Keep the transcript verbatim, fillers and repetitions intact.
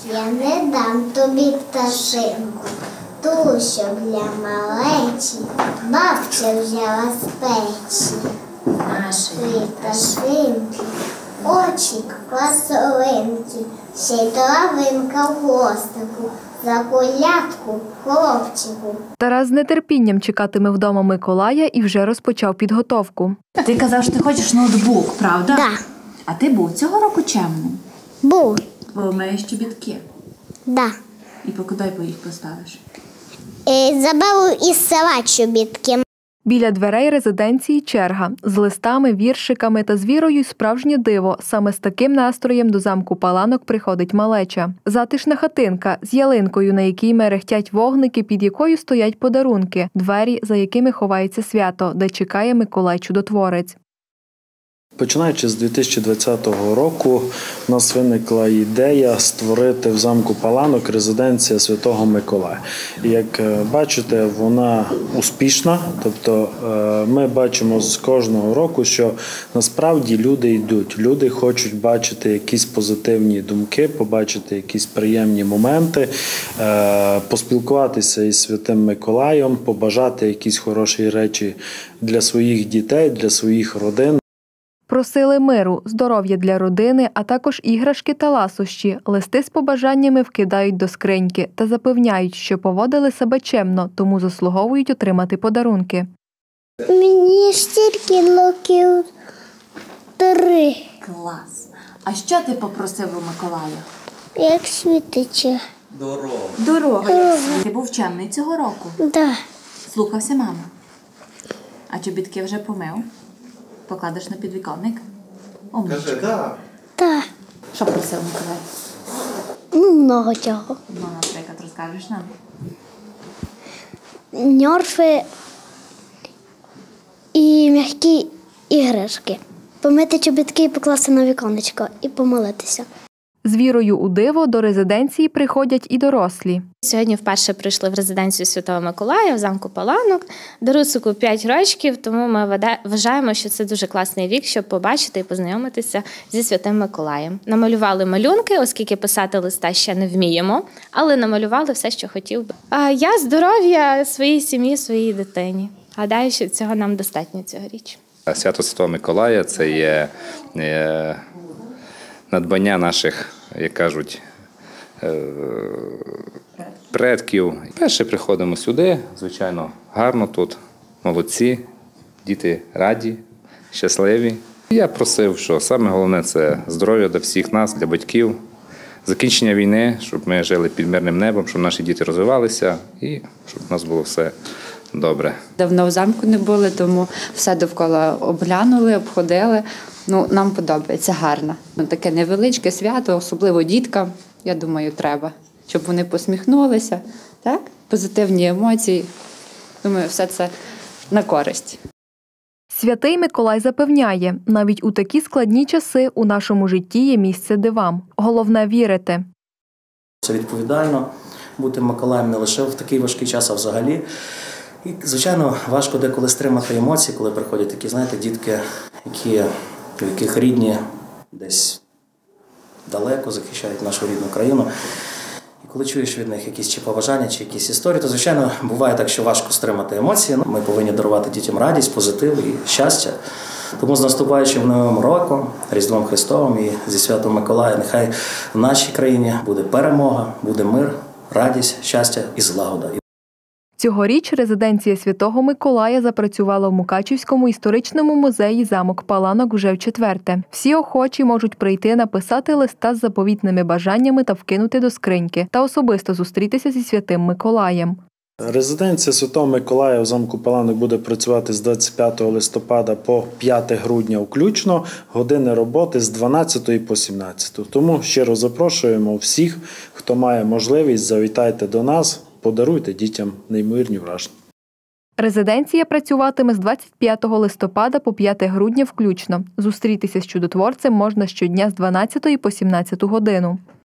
Я не дам тобі пташинку, ту, що для малечі, бабця взяла з печі. Наші пташинки, очі квасолинки, ще й травинка в хвостику, за колядку хлопчику. Тарас з нетерпінням чекатиме вдома Миколая і вже розпочав підготовку. Ти казав, що ти хочеш ноутбук, правда? Так. А ти був цього року чемним? Був. Бо маєш чобітки. Да. І покуди по їх поставиш? Е, заберу із села чобітки. Біля дверей резиденції черга. З листами, віршиками та з вірою й справжнє диво. Саме з таким настроєм до замку Паланок приходить малеча. Затишна хатинка з ялинкою, на якій мерехтять вогники, під якою стоять подарунки. Двері, за якими ховається свято, де чекає Миколай-чудотворець. Починаючи з дві тисячі двадцятого року, у нас виникла ідея створити в замку Паланок резиденція Святого Миколая. І як бачите, вона успішна, тобто ми бачимо з кожного року, що насправді люди йдуть, люди хочуть бачити якісь позитивні думки, побачити якісь приємні моменти, поспілкуватися із Святим Миколаєм, побажати якісь хороші речі для своїх дітей, для своїх родин. Просили миру, здоров'я для родини, а також іграшки та ласощі. Листи з побажаннями вкидають до скриньки та запевняють, що поводили себе чемно, тому заслуговують отримати подарунки. Мені стільки років три. Клас. А що ти попросив у Миколая? Як світиться. Дорога. Дорога. Ти був чемний цього року? Да. Слухався маму? А чобітки вже помив? Покладеш на підвіконник? Кажи, так. Так. Що просив Миколай? Ну, много чого. Ну, наприклад, розкажеш нам? Ньорфи і м'які іграшки. Помити чобітки і покласти на віконечко і помолитися. З вірою у диво до резиденції приходять і дорослі. Сьогодні вперше прийшли в резиденцію Святого Миколая в замку Паланок. Дарусику п'ять років, тому ми вважаємо, що це дуже класний вік, щоб побачити і познайомитися зі Святим Миколаєм. Намалювали малюнки, оскільки писати листа ще не вміємо, але намалювали все, що хотів би. А я здоров'я своїй сім'ї, своїй дитині. Гадаю, що цього нам достатньо цьогоріч. Свято Святого Миколая – це є, є надбання наших, як кажуть, предків. Перше приходимо сюди, звичайно, гарно тут, молодці, діти раді, щасливі. Я просив, що саме головне – це здоров'я для всіх нас, для батьків, закінчення війни, щоб ми жили під мирним небом, щоб наші діти розвивалися і щоб у нас було все добре. Давно в замку не були, тому все довкола обглянули, обходили. Ну, нам подобається, гарно. Таке невеличке свято, особливо діткам, я думаю, треба, щоб вони посміхнулися, так? Позитивні емоції. Думаю, все це на користь. Святий Миколай запевняє, навіть у такі складні часи у нашому житті є місце дивам. Головне – вірити. Це відповідально бути Миколаєм не лише в такий важкий час, а взагалі. І, звичайно, важко деколи стримати емоції, коли приходять такі, знаєте, дітки, які, у яких рідні десь далеко захищають нашу рідну країну. І коли чуєш від них якісь чи побажання, чи якісь історії, то, звичайно, буває так, що важко стримати емоції. Ми повинні дарувати дітям радість, позитив і щастя. Тому з наступаючим Новим роком, Різдвом Христовим і зі Святом Миколая, нехай в нашій країні буде перемога, буде мир, радість, щастя і злагода. Цьогоріч резиденція Святого Миколая запрацювала в Мукачівському історичному музеї «Замок Паланок» вже вчетверте. Всі охочі можуть прийти, написати листа з заповітними бажаннями та вкинути до скриньки, та особисто зустрітися зі Святим Миколаєм. Резиденція Святого Миколая в замку Паланок буде працювати з двадцять п'ятого листопада по п'яте грудня включно, години роботи з дванадцятої по сімнадцяту. Тому щиро запрошуємо всіх, хто має можливість, завітайте до нас, подаруйте дітям неймовірні враження. Резиденція працюватиме з двадцять п'ятого листопада по п'яте грудня включно. Зустрітися з чудотворцем можна щодня з дванадцятої по сімнадцяту годину.